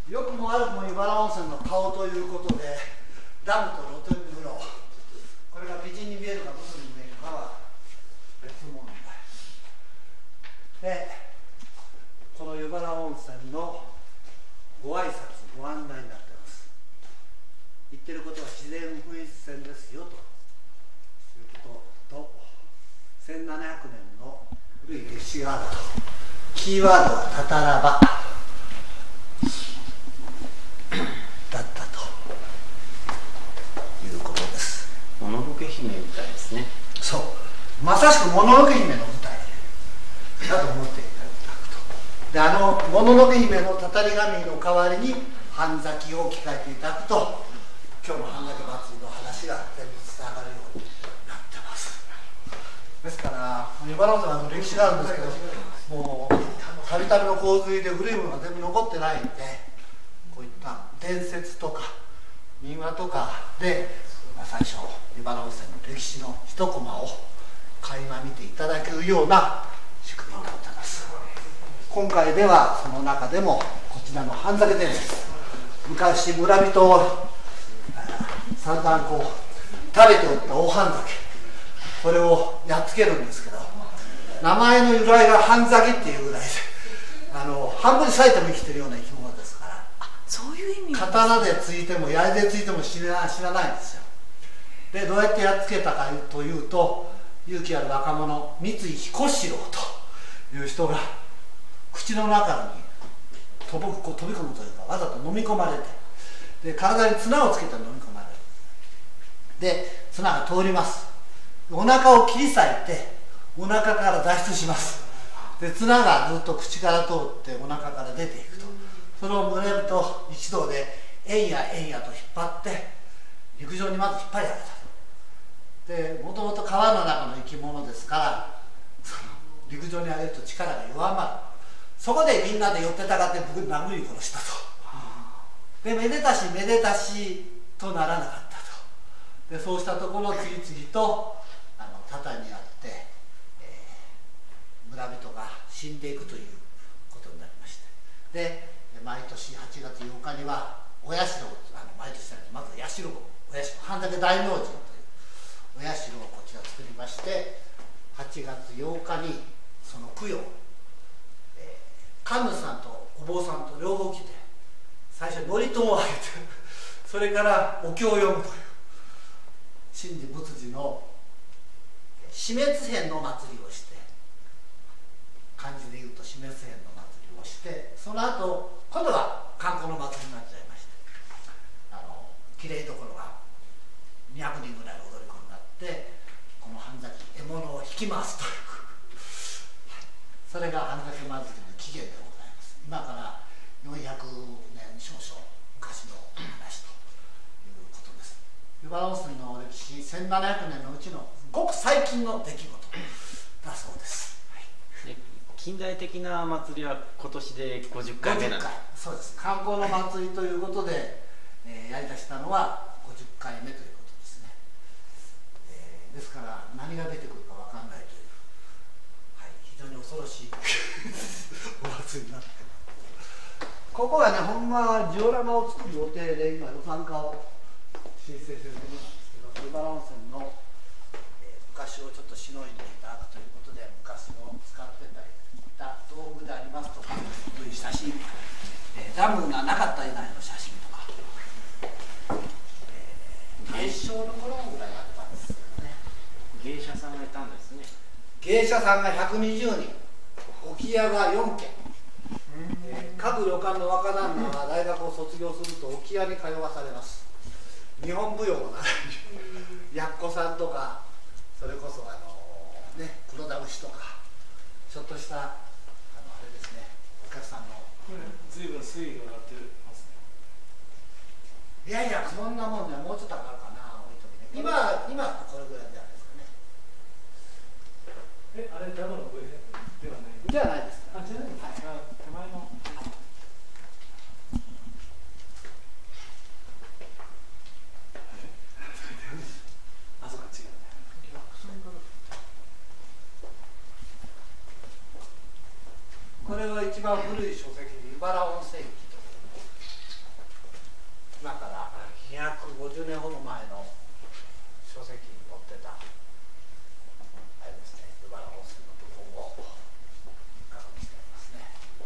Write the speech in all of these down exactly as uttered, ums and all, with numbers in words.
良くも悪くも湯原温泉の顔ということで、ダムと露天風呂、これが美人に見えるかどうに見えるかは別問題で、この湯原温泉のご挨拶ご案内になっています。言ってることは自然噴出泉ですよということと、せんななひゃくねんの古い歴史があると。キーワードはたたらばだったということです。 もののけ姫みたいですね。 そう、まさしくもののけ姫の舞台だと思っていただくと。で、あのもののけ姫のたたり神の代わりに半咲きを置き換えていただくと、今日の半咲き祭りの話が全部つながるようになってます。ですから湯原温泉は歴史があるんですけど、もうたびたびの洪水で古いものが全部残ってないんで、こういった伝説とか民話とかで、まあ、最初湯原温泉の歴史の一コマを垣間見ていただけるような仕組みになっています。今回ではその中でもこちらの半酒伝説、昔村人を散々こう食べておった大半酒、これをやっつけるんですけど、名前の由来が半酒っていうぐらいで、あの半分に裂いても生きてるような生き物ですから、 あ、そういう意味。 刀でついても槍でついても死な死なないんですよ。で、どうやってやっつけたかというと、勇気ある若者三井彦四郎という人が口の中に飛ぶこう飛び込むというか、わざと飲み込まれて、で体に綱をつけて飲み込まれる。で綱が通ります。お腹を切り裂いてお腹から脱出します。で綱がずっと口から通ってお腹から出ていくと、それを胸と一同でえんやえんやと引っ張って陸上にまず引っ張り上げた。でもともと川の中の生き物ですから、陸上に上げると力が弱まる。そこでみんなで寄ってたかって僕殴り殺したと。でめでたしめでたしとならなかったと。でそうしたところ次々とあのたたにあって、えー、村人が死んでいくということになりまして、で毎年はちがつようかにはお社を、あの毎年まず社をお社半嶽大明神というお社をこちら作りまして、はちがつようかにその供養、えー、神主さんとお坊さんと両方来て、最初に祝詞をあげてそれからお経を読むという神事仏事の死滅編の祭りをして、漢字で言うと死滅編の祭りをして、その後今度は観光の祭りになっちゃいまして、あのきれいどころがにひゃくにんぐらい踊り子になって、この半崎獲物を引き回すというそれが半崎祭りの起源でございます。今からよんひゃくねん少々昔の話ということです。湯原温泉の歴史せんななひゃくねんのうちのごく最近の出来事だそうです。はい、 近代的な祭りは今年でごじゅっかいめなんです。 そうです。観光の祭りということで、えー、やりだしたのはごじゅっかいめということですね。えー、ですから何が出てくるかわかんないという、はい、非常に恐ろしいお祭りになっています。ここはね、ほんまはジオラマを作る予定で今予算化を申請しているところなんですけど、湯原温泉の、えー、昔をちょっとしのいでいただくということで、昔の使ってた道具でありますとか、そういう写真、えー、ダムがなかった以外の写真とか、えー、大正の頃ぐらいあったんですけどね。 芸者さんがいたんですね。 芸者さんがひゃくにじゅうにん、置屋がよんけん、えー、各旅館の若旦那は大学を卒業すると置屋に通わされます。日本舞踊の習いにやっこさんとか、それこそあのね黒田節とか、ちょっとしたあのあれですね、お客さんのずいぶん水位が上がってますね。 いやいや、そんなもんね、もうちょっと上がるかな、多い時ね。今今これぐらいじゃないですかね。 え、あれダムの上ではないじゃないですか。 あ、じゃないですか。はい、手前の。あ、そうか、違うね。 これは一番古い書籍で湯原温泉記というじゅうねんほど前の書籍に載ってたあれですね、湯原温泉の部分を確認しておりますね。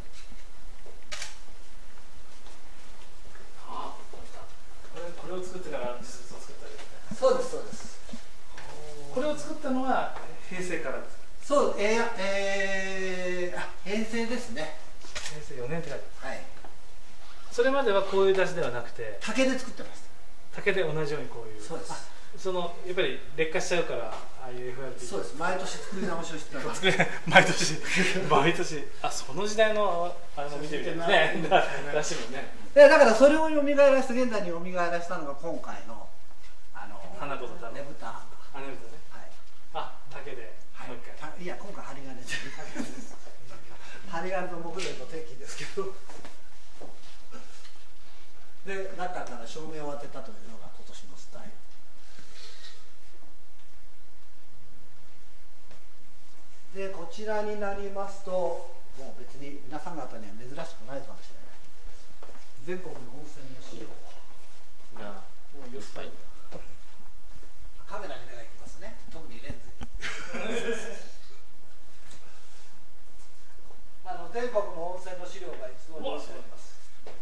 ああ、これこれを作ってから実物を作ったわけですね。 そうですそうです。 これを作ったのは平成からですか。 そう、えーえー、あ平成ですね。 平成よねんって書いてある。 はい。 それまではこういう出汁ではなくて竹で作ってました。 竹で同じようにこういう。 そうです。 そのやっぱり劣化しちゃうからああいう エフアールピー。 そうです。毎年作り直しをしてたんです。 毎年毎年あその時代のあれも見てみたいですね。出汁もね。 でだからそれを蘇らせて現代に蘇らせたのが今回のあの花子と太郎ねぶた。 あねぶたね。 はい。 あ竹で、 はい、 もう一回。 いや今回針金で針金と木材と鉄器ですけどで中から照明を当てたというのが今年のスタイルで、こちらになりますともう別に皆さん方には珍しくないかもしれない全国の温泉の資料がもういっぱい。 カメラに目がいきますね、特にレンズあの全国の温泉の資料が一度載っております。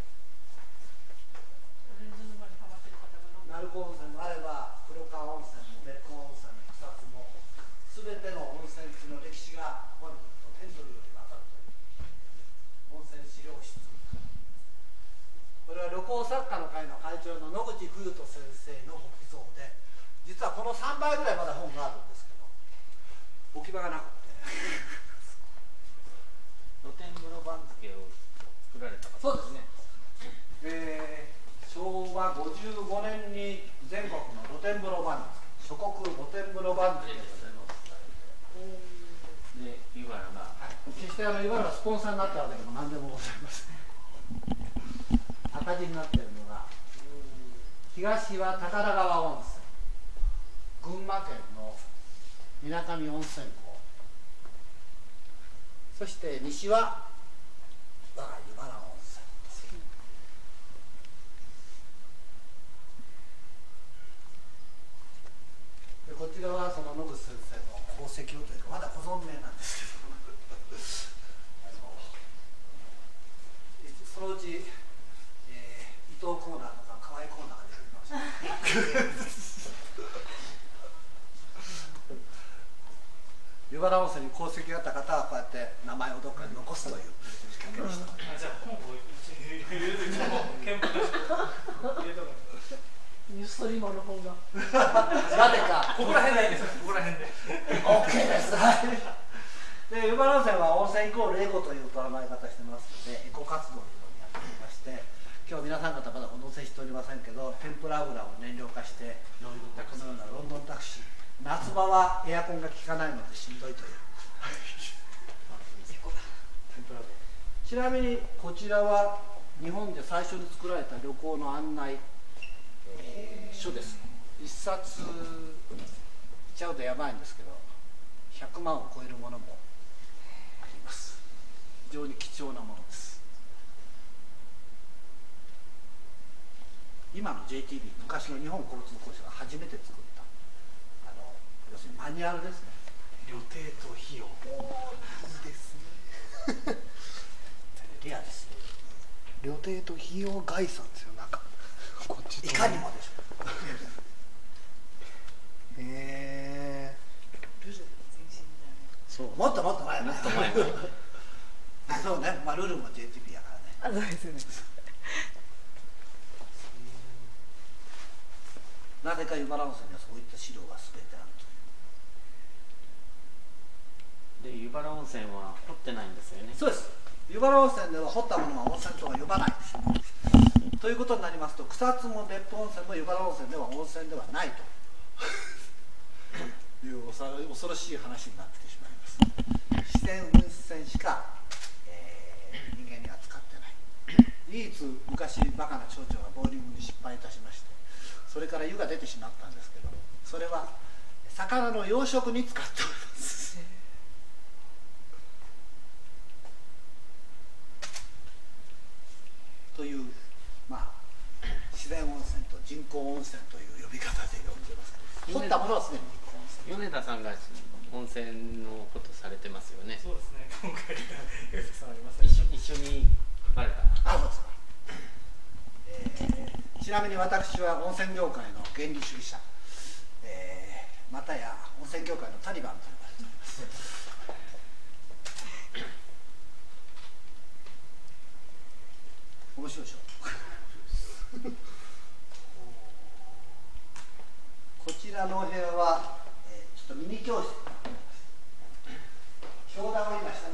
鳴子温泉もあれば黒川温泉も別府温泉も草津もすべての温泉地の歴史がここに来ると手に取るように分かるという温泉資料室。これは旅行作家の会の会長の野口冬人先生のご寄贈で、実はこのさんばいぐらいまだ本があるんですけど置き場がなくて露天風呂番付を作られた方ですね。 えー昭和ごじゅうごねんに全国の露天風呂番付諸国露天風呂番付でで湯原が、 はい、決してあのいわゆるスポンサーになったわけでも何でもございません。赤字になっているのが東は宝川温泉、群馬県の水上温泉港、そして西は我が湯原温泉。でこちらはその野口先生の功績をというかまだご存命なんですけどあのそのうち、えー、伊藤コーナーとか河合コーナーが出てきました湯原温泉に功績があった方はこうやって名前をどっかに残すという仕掛けにした。 あじゃあ本を入れるときも憲法入れとく。 ニューストリーマーの本がなぜかここら辺でいいです。ここら辺で。 オッケーです。で湯原温泉は温泉イコールエコという捉え方してますのでエコ活動というのをやっておりまして、今日皆さん方まだお乗せしておりませんけど天ぷら油を燃料化してこのようなロンドンタクシー、夏場はエアコンが効かないのでしんどいという天ぷら油。ちなみにこちらは日本で最初に作られた旅行の案内えー、書です。一冊言っちゃうとやばいんですけどひゃくまんを超えるものもあります。非常に貴重なものです。今の ジェイティービー 昔の日本交通公社が初めて作ったあの要するにマニュアルですね。 予定と費用。 おーいいですねレアですね。 予定と費用概算ですよ、なんかこっちいかにもでしょへえそうもっともっと前もっと前あそうね、まあルールも ジェイティービー やからね。 あ、そうですよね。 なぜか湯原温泉にはそういった資料が全てあるという。 で湯原温泉は掘ってないんですよね。 そうです。湯原温泉では掘ったものは温泉とは呼ばないです。ということになりますと草津も別府温泉も湯原温泉では温泉ではないという恐ろしい話になってしまいます。自然噴泉しか、えー、人間には使ってない。唯一昔バカな町長がボーリングに失敗いたしましてそれから湯が出てしまったんですけどそれは魚の養殖に使っております。という、まあ、自然温泉と人工温泉という呼び方で呼んでますけど、取ったものはすでに人工温泉。 米田さんが温泉のことされてますよね。 そうですね。今回米田さんありますね。 一緒一緒に書かれた。 あ、そうですか。えー、ちなみに私は温泉業界の原理主義者、えー、またや温泉業界のタリバンと呼ばれております。面白いでしょ。こちらのお部屋は、えー、ちょっとミニ教室になっております。教壇を今下